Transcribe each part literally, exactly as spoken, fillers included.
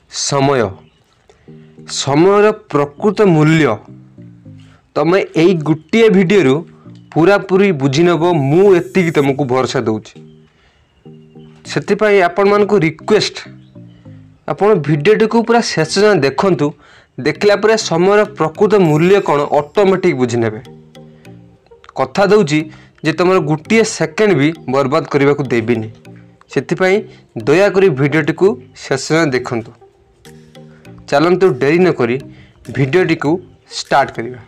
समय समयर प्रकृत मूल्य तमें यही गोटे भिडियो पूरा पूरी बुझी नब मु एतिकी तुमको भरोसा दूची से आपण मान रिक्वेस्ट आपण भिडियोटी को पूरा शेष जाए देखंतु देखला पर समय प्रकृत मूल्य कौन ऑटोमेटिक बुझी नेबे कथा दूची जे तुम गोटे सेकेंड भी बर्बाद करने को देविनी से दयाकोरी भिडियोटी को शेष जाए देखंतु चलंतु डेरी न करी भिडियोटी को स्टार्ट करिया।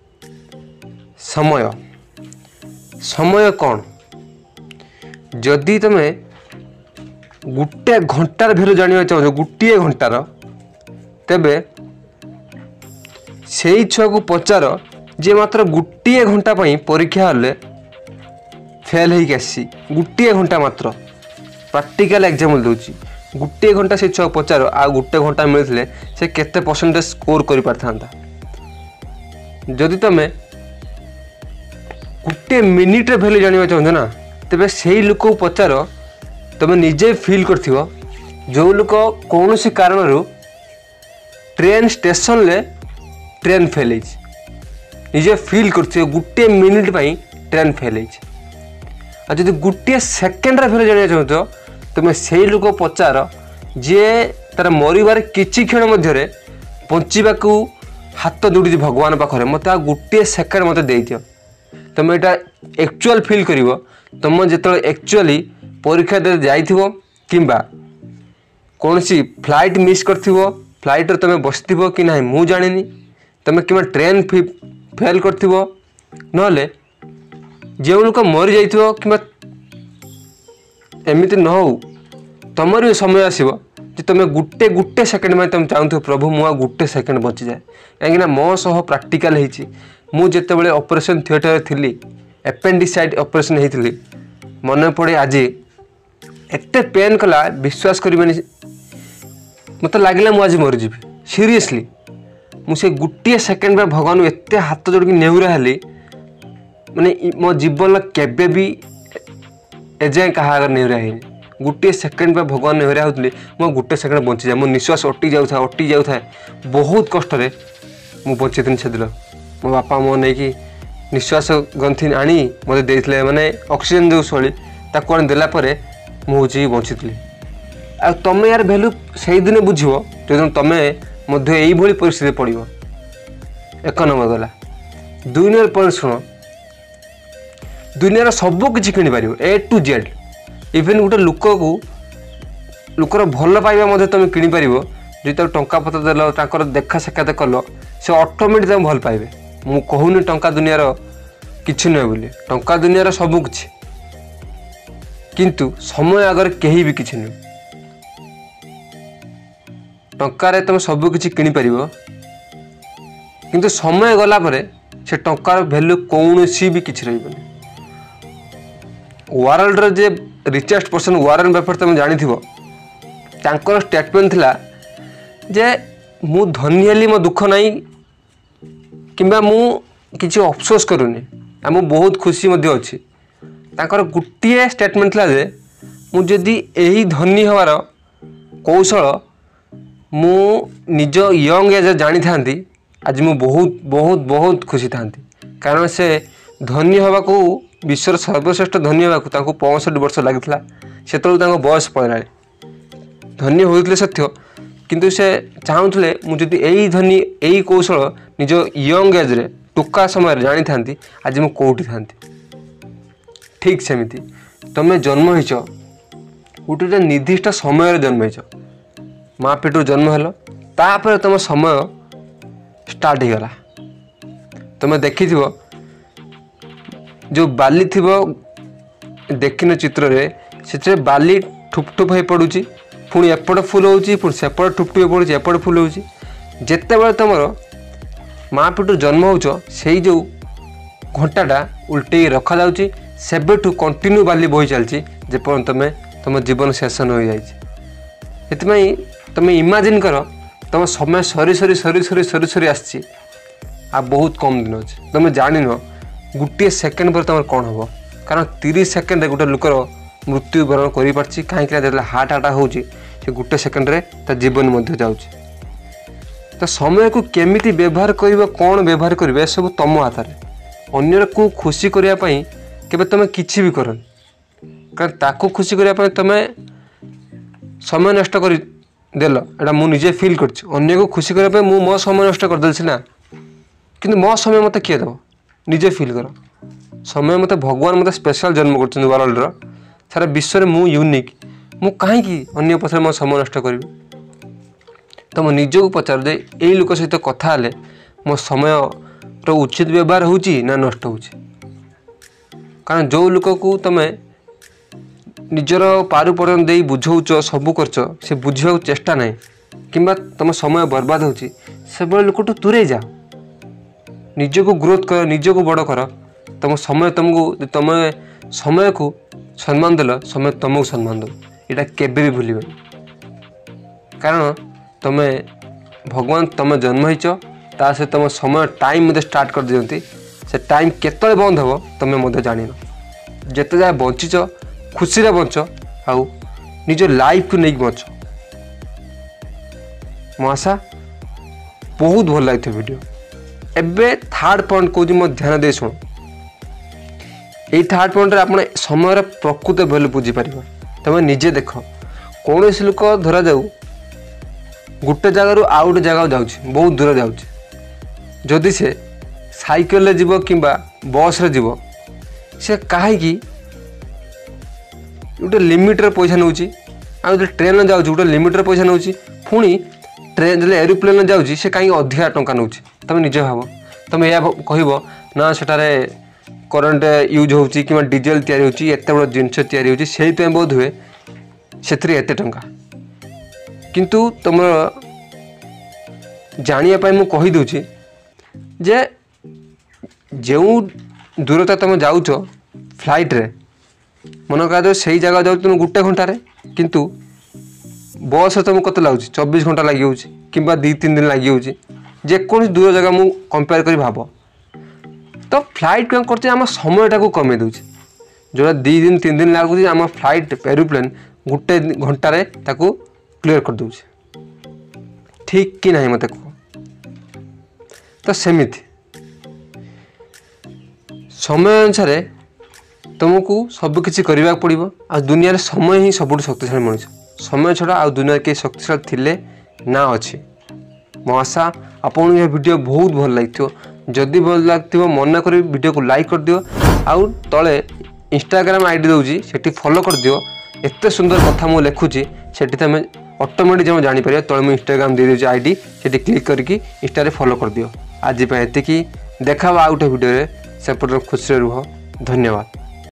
समय समय कौन जदि तुम गोटे घंटार भैल्यू जाना चाहो गोटे घंटार तेबे से छुआ को पचार जे मात्र गोटे घंटा परीक्षा हले फेल होगी आसी गोटे घंटा मात्र प्रैक्टिकल एग्जाम दूची गोटे घंटा से छुआ पचार आ गोटे घंटा मिलते से केते परसेंटेज स्कोर कर पारता जदि तुम गोटे मिनिट भैल्यू जाना चाहते ना तेबे से लोक पचार तुम निजे फील कर जो लोक कौन सी कारण ट्रेन स्टेशन ले ट्रेन फेल निजे फील कर गोटे मिनिट ट्रेन फेल जब गोटे सेकेंड फेल जाना चाहते तुम से लोक पचार जे तार मरबार किछि क्षण मध्य बंचा हाथ जोड़ी भगवान पाखे मत आ गोटे सेकेंड मत दे दियो तुम यहाँ एक्चुअल फील कर तुम जो एक्चुअली परीक्षा दे जाइथिबो किंबा कौन सी फ्लाइट मिस कर फ्लाइट रे तुम बस कि ना मु जानी तुम कि ट्रेन फेल कर नले जो लोक मरी जाइथिबो किंबा एमती न हो तुम भी समय आसो जे तुम गोटे गोटे सेकेंड में तुम चाहूथ प्रभु मुआ गोटे सेकेंड बची जाए कहीं मो सह प्राक्टिकल मुझे बड़े ऑपरेशन थिएटर थी एपेंडिसाइड ऑपरेशन होती मन पड़े आज एते पेन कला विश्वास करें मत लगे मुझे मरीजी सीरियसली मुझे गोटे सेकेंड में भगवान एत हाथ जोड़ नेउरा हेली माने मो जीवन केबे भी एजाए क्या नेउरा है गोटे सेकेंड में भगवान नेउरा होती मो गोटे सेकेंड बची जाए मो निश्वास अटि जाऊा अटि जाऊे बहुत कष्ट मुझे बची से दिन मो बापा मो नहीं निश्वास गंथि आनी मत देते माने ऑक्सीजन जो शैली ताको देलापर मुझे बची आ तुम यार भैल्यू से दिन बुझ जो तुम यही परिस्थिति पड़ एक नंबर गला दुई नंबर पॉइंट शुण दुनिया सब किसी किपर ए टू जेड इवेन गोटे लोक को लोकर भल पाइबा तुम किपर जो टंका पत्र देल तर देखा साक्षात कल से ऑटोमेटिक तुम भल पाइबे मु कहूनी टंका दुनियार किछि नुहे बोली टंका दुनियार सब किछि किंतु समय आगर कहीं भी किछि नुहे टंकार तुम सब किछि किनि परिबो किंतु समय गला परे से टंकार वैल्यू कौन सी भी किछि रहिबनी वर्ल्ड रे जे रिचेस्ट पर्सन वारेन बफेट तुम जानी थी तांकर स्टेटमेंट थिला जे मु धनी हेली मो दुख नहीं किंबा मु किछि अफसोस करूनी आ मु बहुत खुशी मध्य अछि तांकर गुटिए स्टेटमेंट थिला जे मु जदी एही धनी हवार कौशल मु निज यंग एज जानी थांती आज मु बहुत बहुत बहुत खुशी थांती कारण से धनी हवा को विश्वर सर्वश्रेष्ठ धनी हवा को पैंसठ वर्ष लगी से बयस पड़ा धनी होते सत्य किंतु से चाहूले मुझे यही धनी यही कौशल निज यंग एज रे टोका समय जानी थांती आज मु कौटी थांती ठीक सेमिति तुम जन्म होइच गोटे निर्दिष्ट समय जन्म होइच माँ पेटू जन्म हेल तापर तुम समय स्टार्ट हो गला तुम देखि जो बाली थी देखिन चित्र रे से बाली ठुप ठुप हो पड़ुची पुणी एपट फुल होची पुणी सेपट ठुप ठुप पड़ुची एपट फुल होची जेते बेले तुम माँ पेटू जन्म होच से जो घंटाटा उल्टे रखा जाउची सेबेठू कंटिन्यू बाली बही चलती जेपर तुम तुम जीवन शेष न हो जाए तुम इमेजिन कर तुम समय सरी सरी सरी सरी सरी सरी आसी आ बहुत कम दिन अच्छे तुम जान गोटे सेकेंड पर तुम कौन हम कारण तीस सेकेंड गोटे लोकर मृत्युवरण कर कहीं हार्ट अटैक हो से गोटे सेकेंड रे ता जीवन मध्य जाउछ। तो समय को केमिति व्यवहार करिबो कोन व्यवहार करिबे सब तम हाथ रे। अन्यर को खुशी करिया पई केबे तमे किछि भी करन, कारण ताको खुशी करिया पई तमे समय नष्ट कर देल एटा मु निजे फील करछ। अन्य को खुशी करिया पई मु मो समय नष्ट कर देलछि ना, किंतु मो समय मते किए दबो निजे फील करो। समय मते भगवान मते स्पेशल जन्म करछन वर्ल्ड रो सारा विश्व रे मु यूनिक, मु काहे कि अन्य पछरे मो समय नष्ट करबी। तो मो निजे को पचार दे एई लोक सहित कथा हले मो समय रो उचित व्यवहार होउची ना नष्ट होउची। कारण जो लोक को तमे निजर पारु पर्यंत दे बुझौच सब करछ से बुझिया चेष्टा नहीं किंबा तुम समय बर्बाद होची से बड़े लोक दूरे जा। निज को ग्रोथ कर, निज को बड़ कर। तुम समय तुमको तुम समय को सम्मान देल समय तुमको सम्मान दो, यहाँ केबे भी भूल। कारण तुम भगवान तुम जन्म होइच ता से तुम समय टाइम मत स्टार्ट कर दियंती। से टाइम केतले बंद हो तुम मत जान। जिते जाए बंचीच खुशी रे बंच आउ निज लाइफ को नहीं बंच। मो आशा बहुत भल लगे वीडियो। एबे थर्ड पॉइंट कहूँ मो ध्यान दे शुण। यही थर्ड पॉइंट रे आपण समय प्रकृत भैल्यू बुझीपार। तुम निजे देख कौन सी लोक धरा जाऊ गोटे जगार आउ गोटे जगह जाऊँ बहुत दूर जाऊँ, जदि से साइकेल जीव कि बस रे जीव से कहीं गोटे लिमिटर पैसा नौ जो ट्रेन जाऊँ गोटे लिमिटर पैसा नौ पुणी ट्रेन जो एरोप्लेन जाऊँ से कहीं अधिका टंका नौ। तुम निजे भाव तुम यह कह ना सेटारे करंट यूज हो कि डीजेल तैयारी होती एत बड़ जिनस तैयारी होती से बोध हुए से एत टंका। किंतु तुम जानापी मुझे कहीदे जे जो दूरता तुम जाऊच फ्लाइट रे मन कह से जगह जाऊँ तुम गोटे घंटे किंतु बस तुम कत लगुच चौबीस घंटा लगी कि दी तीन दिन लगी जेकोसी दूर जगह मु कंपेयर कर भाव। तो फ्लाइट क्या कर आम समयटा को कमे दूसरी जो दी दिन तीन दिन लगुच आम फ्लाइट एरोप्लेन गोटे घंटे ताको क्लीयर कर दूचे। ठीक कि नहीं मत कह। तो सेमिति समय अनुसार तुमको सबकिछि करने पड़ो। आ दुनिया रे समय ही सबुठ शक्तिशाली मनुष्य। समय छड़ा आ दुनिया के शक्तिशाली थिले ना अच्छी। मो आशा आपन ये वीडियो बहुत भल लगी। जदि भल लगे मन कर वीडियो को लाइक कर दियो। आउ तले इंस्टाग्राम आईडी दूसरी से फॉलो कर दियो। एत सुंदर कथा मुझे लिखुची से तुम ऑटोमेटिक जब जापर तले मुझे इंस्टाग्राम दे दूसरी आईडी से क्लिक करके इंस्टा फॉलो कर दियो। आज एतिकी देखा आ गोटे वीडियो से खुशी रुह। धन्यवाद।